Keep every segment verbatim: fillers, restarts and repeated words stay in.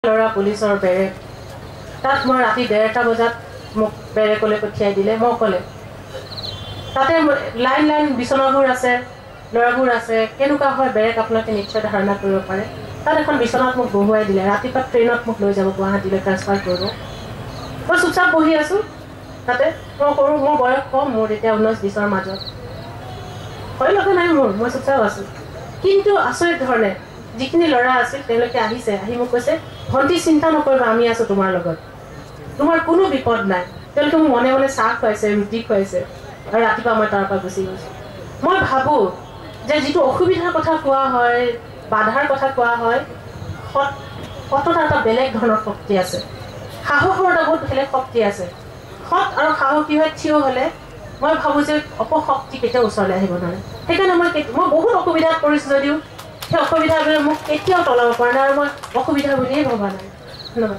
লৰা পুলিচৰ বেৰে তাত মই ৰাতি ডেৰটা বজাত মোক বেৰেকলে পঠিয়াই দিলে মই কলে তাতে লাইন লাইন বিছনাবোৰ আছে লৰাবোৰ আছে কেনেকুৱা হয় বেৰেক আপোনালোকে নিশ্চয় ধাৰণা কৰিব পাৰে তাত এখন বিছনাত মোক বহুৱাই দিলে ৰাতিপুৱা ট্ৰেইনত মোক লৈ যাব গুৱাহাটীলৈ ট্ৰান্সফাৰ কৰিব মই চুপচাপ বহি আছো তাতে মই কৰো মোৰ বয়স কম মোৰ এতিয়া ঊনৈশ বিছৰ মাজত ভয় লগা নাই মোৰ মই চুপচাপ আছো কিন্তু আচৰিত ধৰণে যিখিনি লৰা আছিল তেওঁলোকে আহিছে আহি মোক কৈছে ভণ্টি চিন্তা নকৰিবা আমি আছো তোমাৰ লগত তোমাৰ কোনো বিপদ নাই তেওঁলোকে মোক মনে মনে চাহ খুৱাইছে ৰুটি খুৱাইছে আৰু ৰাতিপুৱা মই তাৰ পৰা গুচি গৈছো মই ভাবো যে যিটো অসুবিধাৰ কথা কোৱা হয় বাধাৰ কথা কোৱা হয় সততাৰ এটা বেলেগ ধৰণৰ শক্তি আছে সাহসৰ এটা বহুত বেলেগ শক্তি আছে সৎ আৰু সাহসী হৈ থিয় হলে মই ভাবো যে অপশক্তি কেতিয়াও ওচৰলৈ আহিব নোৱাৰে সেইকাৰণে মই মই বহুত অসুবিধাত পৰিছো যদিও সেই অসুবিধাবোৰে মোক কেতিয়াও তলাব পৰা নাই আৰু মই অসুবিধা বুলিয়েই ভবা নাই ধন্যবাদ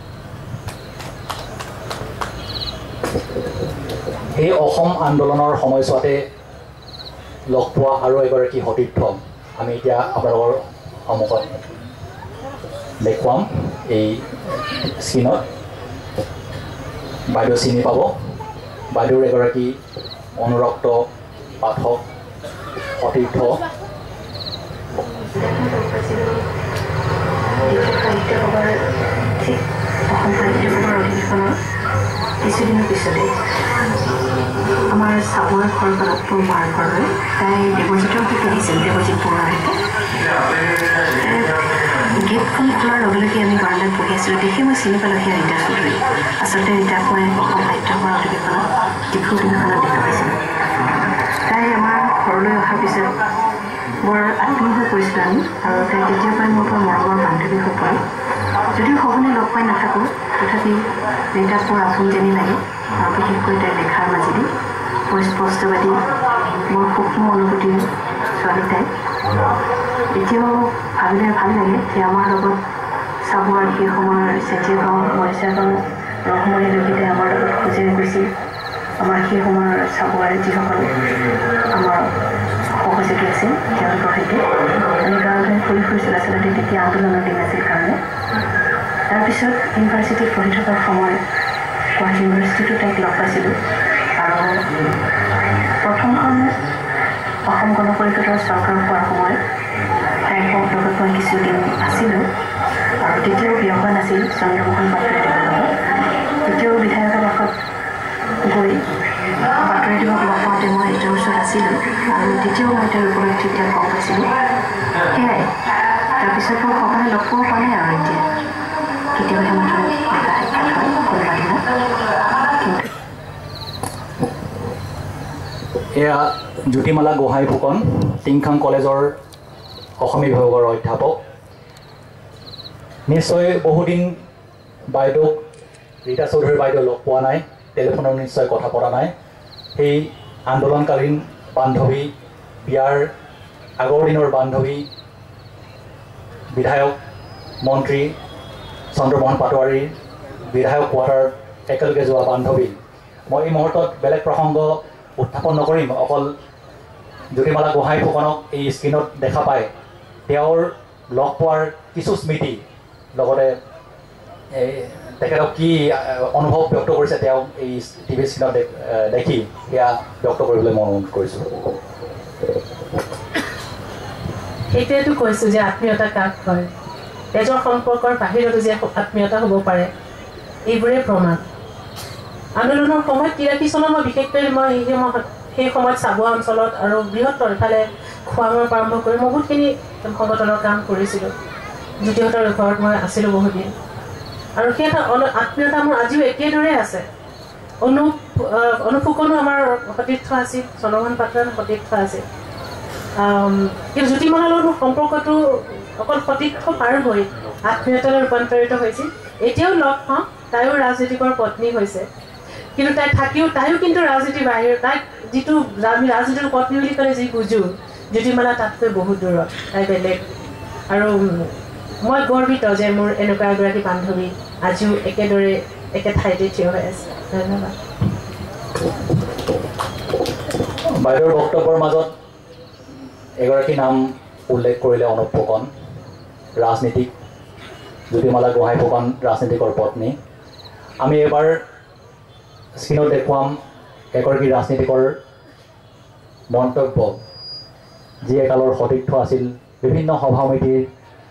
এই অসম আন্দোলনৰ সময়ছোৱাতে লগ পোৱা আৰু এগৰাকী সতীৰ্থ আমি এতিয়া আপোনালোকৰ সন্মুখত দেখুৱাম এই স্ক্ৰীনত বাইদেউ চিনি পাব বাইদেউৰ এগৰাকী অনুৰক্ত পাঠক সতীৰ্থ কিছুদিনৰ পিছতে আমাৰ চাবৰ ঘৰ মোৰ মাৰ ঘৰলৈ তাই দেৱজিতৰ সৈতে দিছিল দেৱজিত বৰুৱাৰ সৈতে গেটখন খোলাৰ লগে লগে আমি বাৰান্দাত বহি আছিলোঁ দেখি মই চিনি পালোঁ সেয়া ৰীতা চৌধুৰী আচলতে ৰীতাক মই অসম সাহিত্য সভাৰ অধিৱেশনত ডিব্ৰুগড় অধিৱেশনত দেখা পাইছিলোঁ তাই আমাৰ ঘৰলৈ অহাৰ পিছত বৰ আত্মীয় হৈ পৰিছিলোঁ আমি আৰু তাই তেতিয়াৰ পৰাই মোৰ পৰা মৰমৰ বান্ধৱী হৈ পৰে যদিও সঘনে লগ পাই নাথাকোঁ তথাপি ৰীতাক মোৰ আপোন যেনি লাগে আৰু বিশেষকৈ তাইৰ লেখাৰ মাজেদি বৰ স্পষ্টবাদী মোৰ সূক্ষ্ম অনুভূতিৰ ছোৱালী তাই এতিয়াও ভাবিলে ভাল লাগে যে আমাৰ লগত চাবৰ সেই সময়ৰ চেতিয়া গাঁও মৰিচা গাঁও ৰহমৰীলৈকে তাই আমাৰ লগত খোজেৰে গৈছিল আমাৰ সেই সময়ৰ চাবৰ যিসকল আমাৰ সহযোগী আছিল তেওঁলোকৰ সৈতে আমি গাঁৱে ফুৰি ফুৰিছিল আচলতে তেতিয়া আন্দোলনৰ দিন আছিল কাৰণে তাৰপিছত ইউনিভাৰ্চিটিত পঢ়ি থকাৰ সময়ত গুৱাহাটী ইউনিভাৰ্চিটিতো তাইক লগ পাইছিলোঁ আৰু প্ৰথমখন অসম গণ পৰিষদৰ চৰকাৰ হোৱাৰ সময়ত তাইৰ লগত মই কিছুদিন আছিলোঁ আৰু তেতিয়াও বিয়া হোৱা নাছিল চন্দ্ৰমোহন পাটোৱাৰীদেৱৰ লগত তেতিয়াও বিধায়কৰ কাষত গৈ পাটোৱাৰীদেৱক লগ পাওঁতে মই তেওঁৰ ওচৰত আছিলোঁ আৰু তেতিয়াও মই তেওঁৰ উপলব্ধি তেতিয়া গম পাইছিলোঁ সেয়াই তাৰপিছত মই সঘনে লগ পোৱা পোৱা নাই আৰু এতিয়া কেতিয়াবাহে মাত্ৰ দেখা সাক্ষাৎ হয় কোনোবা দিনা এয়া জ্যোতিমালা গোহাঁই ফুকন টিংখাং কলেজৰ অসমীয়া বিভাগৰ অধ্যাপক নিশ্চয় বহুদিন বাইদেউক ৰীতা চৌধুৰী বাইদেউ লগ পোৱা নাই টেলিফোনত নিশ্চয় কথা পতা নাই সেই আন্দোলনকালীন বান্ধৱী বিয়াৰ আগৰ দিনৰ বান্ধৱী বিধায়ক মন্ত্ৰী চন্দ্ৰমোহন পাটোৱাৰীৰ বিধায়ক কোৱাৰ্টাৰ একেলগে যোৱা বান্ধৱী মই এই মুহূৰ্তত বেলেগ প্ৰসংগ উত্থাপন নকৰিম অকল জ্যোতিমালা গোহাঁই ফুকনক এই স্ক্ৰীণত দেখা পায় তেওঁৰ লগ পোৱাৰ কিছু স্মৃতি লগতে এই তেখেতক কি অনুভৱ ব্যক্ত কৰিছে তেওঁ এই টিভি স্ক্ৰীণত দেখি সেয়া ব্যক্ত কৰিবলৈ মই অনুৰোধ কৰিছোঁ সেইটোৱেতো কৈছোঁ যে আত্মীয়তা কাক কয় তেজৰ সম্পৰ্কৰ বাহিৰতো যে আত্মীয়তা হ'ব পাৰে এইবোৰে প্ৰমাণ আন্দোলনৰ সময়ত তিৰাশী চনত মই বিশেষকৈ মই সেই সময়ত চাবুৱা অঞ্চলত আৰু বৃহত্তৰ ইফালে খোৱাঙৰ পৰা আৰম্ভ কৰি মই বহুতখিনি সংগঠনৰ কাম কৰিছিলোঁ জ্যোতিহঁতৰ ঘৰত মই আছিলোঁ বহুত দিন আৰু সেই এটা আত্মীয়তা মোৰ আজিও একেদৰে আছে অনু অনুফুকনো আমাৰ সতীৰ্থ আছিল চন্দ্ৰমোহন পাটোৱাৰীৰ সতীৰ্থ আছিল কিন্তু জ্যোতিমালাৰ লগত সম্পৰ্কটো অকল সতীৰ্থ পাৰ হৈ আত্মীয়তালৈ ৰূপান্তৰিত হৈছিল এতিয়াও লগ পাওঁ তাইও ৰাজনীতিকৰ পত্নী হৈছে কিন্তু তাই থাকিও তাইও কিন্তু ৰাজনীতিৰ বাহিৰ তাইক যিটো আমি ৰাজনীতিৰ পত্নী বুলি ক'লে যি বুজোঁ জ্যোতিমালা তাতকৈ বহুত দূৰত তাই বেলেগ আৰু মই গৰ্বিত যে মোৰ এনেকুৱা এগৰাকী বান্ধৱী আজিও একেদৰে একে ঠাইতে থিয় হৈ আছে ধন্যবাদ বাইদেউৰ বক্তব্যৰ মাজত এগৰাকী নাম উল্লেখ কৰিলে অনুপ ফুকন ৰাজনীতিক জ্যোতিমালা গোহাঁই ফুকন ৰাজনীতিকৰ পত্নী। আমি এবাৰ স্ক্ৰীণত দেখুৱাম এগৰাকী ৰাজনীতিকৰ মন্তব্য, যি একালৰ সতীৰ্থ আছিল, বিভিন্ন সভা সমিতিৰ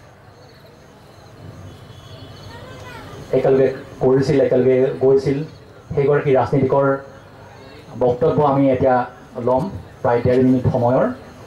একেলগে কৰিছিল, একেলগে গৈছিল। সেইগৰাকী ৰাজনীতিকৰ বক্তব্য আমি এতিয়া ল'ম প্ৰায় ডেৰ মিনিট সময়ৰ।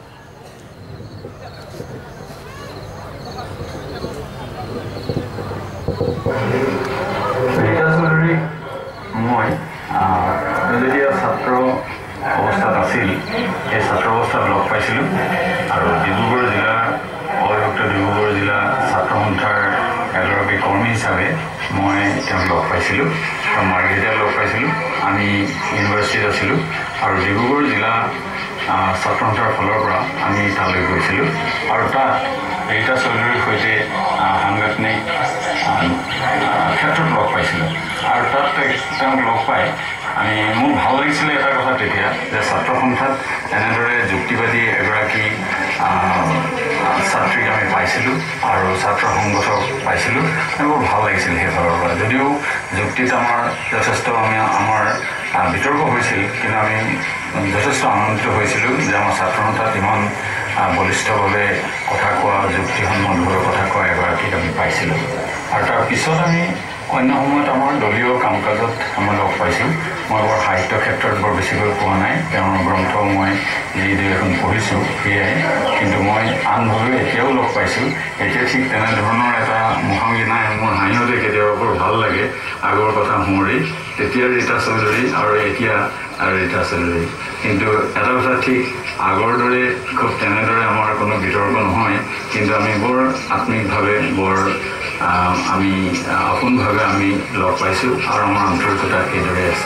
ৰীতা চৌধুৰী মই যেতিয়া ছাত্ৰ অৱস্থাত আছিল, এই ছাত্ৰ অৱস্থাত লগ পাইছিলোঁ আৰু ডিব্ৰুগড় জিলা অবিভক্ত ডিব্ৰুগড় জিলা ছাত্ৰ সন্থাৰ এগৰাকী কৰ্মী হিচাপে মই তেওঁক লগ পাইছিলোঁ। তেওঁ মাৰ্ঘেৰিটাত লগ পাইছিলোঁ। আমি ইউনিভাৰ্চিটিত আছিলোঁ আৰু ডিব্ৰুগড় জিলা ছাত্ৰ সন্থাৰ ফালৰ পৰা আমি তালৈ গৈছিলোঁ আৰু তাত ৰীতা চৌধুৰীৰ সৈতে সাংগঠনিক ক্ষেত্ৰত লগ পাইছিলোঁ আৰু তাত তেওঁক লগ পাই আমি মোৰ ভাল লাগিছিলে এটা কথা তেতিয়া যে ছাত্ৰ সন্থাত এনেদৰে যুক্তিবাদী এগৰাকী ছাত্ৰীক আমি পাইছিলোঁ আৰু ছাত্ৰ সংগঠক পাইছিলোঁ। বৰ ভাল লাগিছিল সেইফালৰ পৰা। যদিও যুক্তিত আমাৰ যথেষ্ট আমি আমাৰ বিতৰ্ক হৈছিল, কিন্তু আমি যথেষ্ট আনন্দিত হৈছিলোঁ যে আমাৰ ছাত্ৰ সন্থাত ইমান বলিষ্ঠভাৱে কথা কোৱা, যুক্তিসন্মতভাৱে কথা কোৱা এগৰাকীক আমি পাইছিলোঁ। আৰু তাৰ পিছত আমি অন্য সময়ত আমাৰ দলীয় কাম কাজত আমি লগ পাইছোঁ। মই বৰ সাহিত্য ক্ষেত্ৰত বৰ বেছিকৈ পোৱা নাই, তেওঁৰ গ্ৰন্থ মই যি দুই এখন পঢ়িছোঁ সেয়াই, কিন্তু মই আনভাৱে এতিয়াও লগ পাইছোঁ। এতিয়া ঠিক তেনেধৰণৰ এটা মুখামুখি নাই। মোৰ হাঁহিতে কেতিয়াবা বৰ ভাল লাগে আগৰ কথা সোঁৱৰি, তেতিয়া ৰীতা চৌধুৰী আৰু এতিয়া ৰীতা চৌধুৰী। কিন্তু এটা কথা ঠিক, আগৰ দৰে খুব তেনেদৰে আমাৰ কোনো বিতৰ্ক নহয়, কিন্তু আমি বৰ আত্মিকভাৱে বৰ আমি আপোনভাৱে আমি লগ পাইছোঁ আৰু আমাৰ আন্তৰিকতা এইদৰে আছে।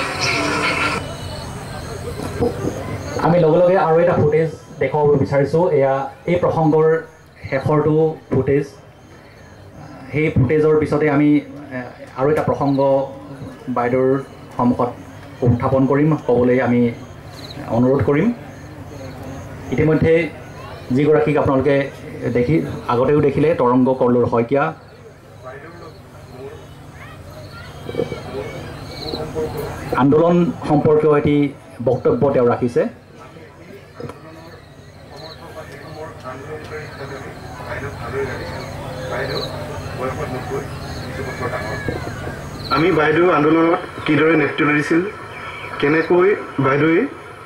আমি লগে লগে আৰু এটা ফুটেজ দেখুৱাব বিচাৰিছোঁ। এয়া এই প্ৰসংগৰ শেষৰটো ফুটেজ। সেই ফুটেজৰ পিছতে আমি আৰু এটা প্ৰসংগ বাইদেউৰ সন্মুখত উত্থাপন কৰিম, ক'বলৈ আমি অনুৰোধ কৰিম। ইতিমধ্যে যিগৰাকীক আপোনালোকে দেখি আগতেও দেখিলে, তৰংগ কল্লোৰ শইকীয়া। আন্দোলন সম্পৰ্কীয় এটি বক্তব্য তেওঁ ৰাখিছে। আমি বাইদেউ আন্দোলনত কিদৰে নেতৃত্ব দিছিল, কেনেকৈ বাইদেৱে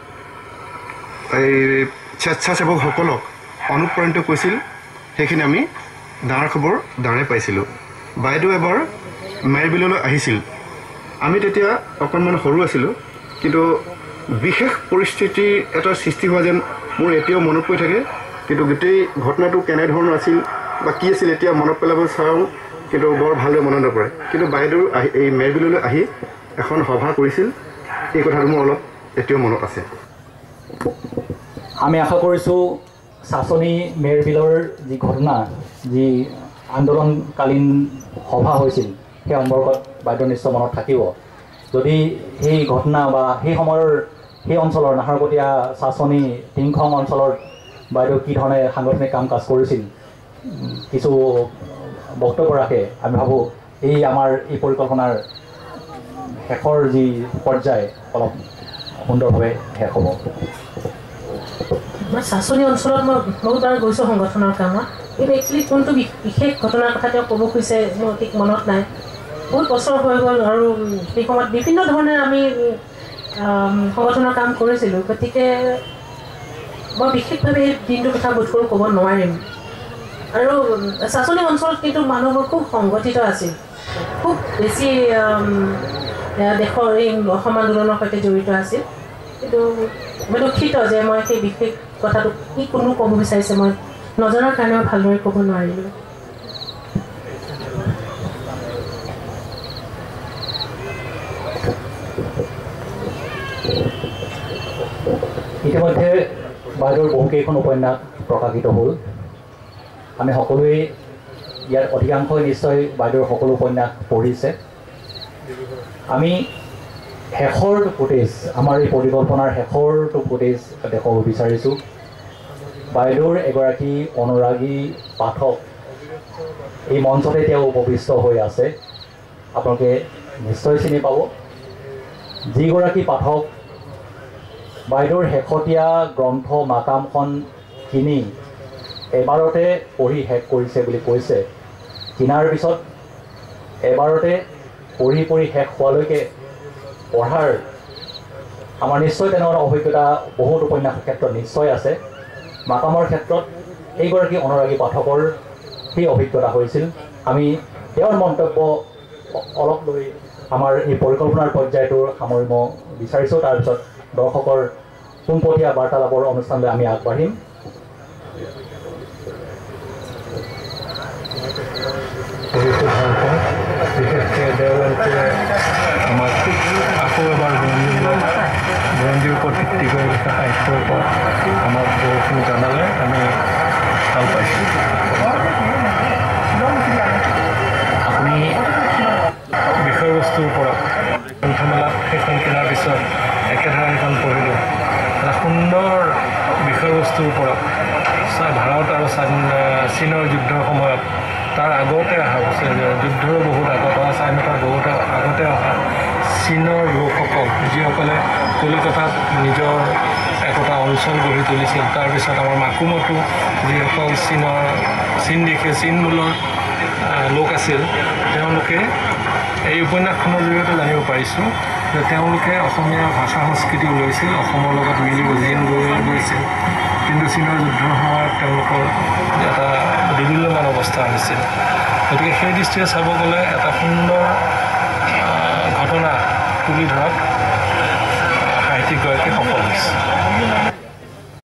এই স্বেচ্ছাসেৱকসকলক অনুপ্ৰাণিত কৰিছিল, সেইখিনি আমি ডাঙৰ খবৰ ডাঙৰে পাইছিলোঁ। বাইদেউ এবাৰ মেৰবিললৈ আহিছিল। আমি তেতিয়া অকণমান সৰু আছিলোঁ, কিন্তু বিশেষ পৰিস্থিতি এটা সৃষ্টি হোৱা যেন মোৰ এতিয়াও মনত পৰি থাকে। কিন্তু গোটেই ঘটনাটো কেনেধৰণৰ আছিল বা কি আছিল এতিয়া মনত পেলাব চাওঁ, কিন্তু বৰ ভালদৰে মনত নপৰে। কিন্তু বাইদেউ আহি এই মেৰবিললৈ আহি এখন সভা কৰিছিল, এই কথাটো মোৰ অলপ এতিয়াও মনত আছে। আমি আশা কৰিছোঁ চাচনি মেৰবিলৰ যি ঘটনা, যি আন্দোলনকালীন সভা হৈছিল, সেই সম্পৰ্কত বাইদেউ নিশ্চয় মনত থাকিব। যদি সেই ঘটনা বা সেই সময়ৰ সেই অঞ্চলৰ নাহৰকটীয়া চাচনি টিংখং অঞ্চলৰ বাইদেউ কি ধৰণে সাংগঠনিক কাম কাজ কৰিছিল কিছু বক্তব্য ৰাখে। আমি ভাবোঁ এই আমাৰ এই পৰিকল্পনাৰ শেষৰ যি পৰ্যায় অলপ সুন্দৰভাৱে শেষ হ'ব। মই চাচনি অঞ্চলত মই বহুতবাৰ গৈছোঁ সংগঠনৰ কামত, কিন্তু একচুৱেলি কোনটো বিশেষ ঘটনাৰ কথা তেওঁ ক'ব খুজিছে মোৰ ঠিক মনত নাই। বহুত বছৰ হৈ গ'ল আৰু সেই সময়ত বিভিন্ন ধৰণে আমি সংগঠনৰ কাম কৰিছিলোঁ, গতিকে মই বিশেষভাৱে এই দিনটোৰ কথা বোধকৰোঁ ক'ব নোৱাৰিম। আৰু চাচনি অঞ্চলত কিন্তু মানুহবোৰ খুব সংগঠিত আছিল, খুব বেছি দেশৰ এই অসম আন্দোলনৰ সৈতে জড়িত আছিল। কিন্তু মই দুখিত যে মই সেই বিশেষ কথাটো কি কোনো ক'ব বিচাৰিছে মই নজনাৰ কাৰণে মই ভালদৰে ক'ব নোৱাৰিলোঁ। ইতিমধ্যে বাইদেউৰ বহুকেইখন উপন্যাস প্ৰকাশিত হ'ল। আমি সকলোৱে ইয়াৰ অধিকাংশই নিশ্চয় বাইদেউৰ সকলো উপন্যাস পঢ়িছে। আমি শেষৰটো ফুটেজ, আমাৰ এই পৰিকল্পনাৰ শেষৰটো ফুটেজ দেখুৱাব বিচাৰিছোঁ। বাইদেউৰ এগৰাকী অনুৰাগী পাঠক এই মঞ্চতে তেওঁ উপবিষ্ট হৈ আছে আপোনালোকে নিশ্চয় চিনি পাব যিগৰাকী পাঠক বাইদেউৰ শেহতীয়া গ্ৰন্থ মাকামখন কিনি এবাৰতে পঢ়ি শেষ কৰিছে বুলি কৈছে কিনাৰ পিছত এবাৰতে পঢ়ি পঢ়ি শেষ হোৱালৈকে পঢ়াৰ আমাৰ নিশ্চয় তেনেকুৱা অভিজ্ঞতা বহুত উপন্যাসৰ ক্ষেত্ৰত নিশ্চয় আছে মাকামৰ ক্ষেত্ৰত এইগৰাকী অনুৰাগী পাঠকৰ সেই অভিজ্ঞতা হৈছিল আমি তেওঁৰ মন্তব্য অলপ লৈ আমাৰ এই পৰিকল্পনাৰ পৰ্যায়টো সামৰিব বিচাৰিছোঁ তাৰপিছত দৰ্শকৰ পোনপটীয়া বাৰ্তালাপৰ অনুষ্ঠানলৈ আমি আগবাঢ়িম বিশেষকৈ দেওবাৰে আমাক আকৌ এবাৰ বুৰঞ্জীৰ ওপৰত ভিত্তি কৰি সাহিত্যৰ ওপৰত আমাক বহুখিনি জনালে আমি ভাল পাইছোঁ আপুনি বিষয়বস্তুৰ ওপৰত গ্ৰন্থমেলাত সেইখন কিনাৰ পিছত একেধাৰে সেইখন পঢ়িলোঁ এটা সুন্দৰ বিষয়বস্তুৰ ওপৰত ভাৰত আৰু চীনৰ যুদ্ধৰ সময়ত তাৰ আগতে অহা যুদ্ধৰ বহুত আগত অহা স্বাধীনতাৰ বহুত আগতে অহা চীনৰ লোকসকল যিসকলে কলিকতাত নিজৰ একোটা অঞ্চল গঢ়ি তুলিছিল তাৰপিছত আমাৰ মাকুমতো যিসকল চীনৰ চীন দেশে চীন মূলৰ লোক আছিল তেওঁলোকে এই উপন্যাসখনৰ জৰিয়তে জানিব পাৰিছোঁ যে তেওঁলোকে অসমীয়া ভাষা সংস্কৃতি লৈছিল অসমৰ লগত মিলি জীন গৈ গৈছিল কিন্তু চীনৰ যুদ্ধৰ সময়ত তেওঁলোকৰ এটা দুৰ্বলমান অৱস্থা হৈছিল গতিকে সেই দৃষ্টিৰে চাব গ'লে এটা সুন্দৰ ঘটনা তুলি ধৰাত সাহিত্যিকগৰাকী সফল হৈছে